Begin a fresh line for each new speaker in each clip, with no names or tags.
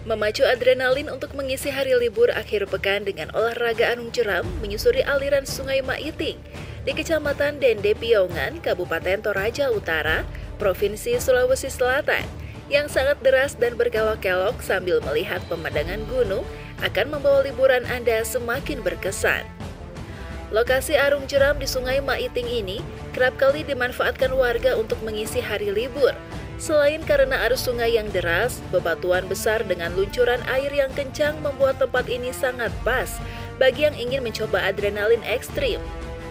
Memacu adrenalin untuk mengisi hari libur akhir pekan dengan olahraga arung jeram menyusuri aliran Sungai Maiting di Kecamatan Dende Piongan, Kabupaten Toraja Utara, Provinsi Sulawesi Selatan, yang sangat deras dan berkelok-kelok sambil melihat pemandangan gunung akan membawa liburan Anda semakin berkesan. Lokasi arung jeram di Sungai Maiting ini kerap kali dimanfaatkan warga untuk mengisi hari libur. Selain karena arus sungai yang deras, bebatuan besar dengan luncuran air yang kencang membuat tempat ini sangat pas bagi yang ingin mencoba adrenalin ekstrim.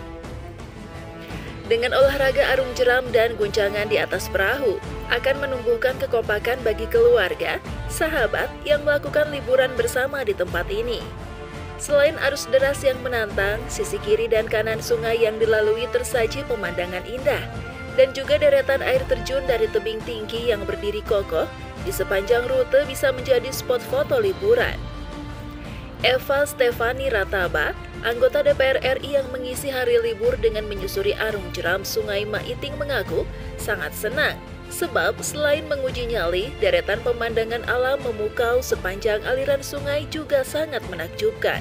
Dengan olahraga arung jeram dan guncangan di atas perahu, akan menumbuhkan kekompakan bagi keluarga, sahabat yang melakukan liburan bersama di tempat ini. Selain arus deras yang menantang, sisi kiri dan kanan sungai yang dilalui tersaji pemandangan indah, dan juga deretan air terjun dari tebing tinggi yang berdiri kokoh di sepanjang rute bisa menjadi spot foto liburan. Eva Stefani Rataba, anggota DPR RI yang mengisi hari libur dengan menyusuri arung jeram Sungai Maiting mengaku sangat senang, sebab selain menguji nyali, deretan pemandangan alam memukau sepanjang aliran sungai juga sangat menakjubkan.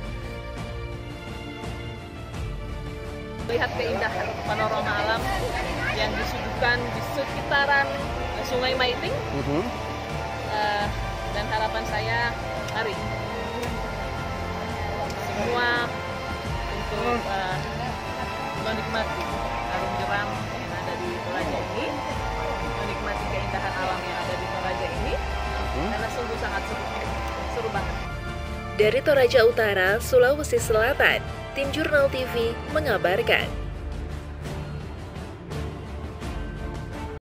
Melihat keindahan panorama alam yang disuguhkan di sekitaran Sungai Maiting, dan harapan saya hari semua untuk menikmati arung jeram yang ada di Toraja ini, menikmati keindahan alam yang ada di Toraja ini, karena sungguh sangat seru banget.
Dari Toraja Utara, Sulawesi Selatan, Tim Jurnal TV mengabarkan.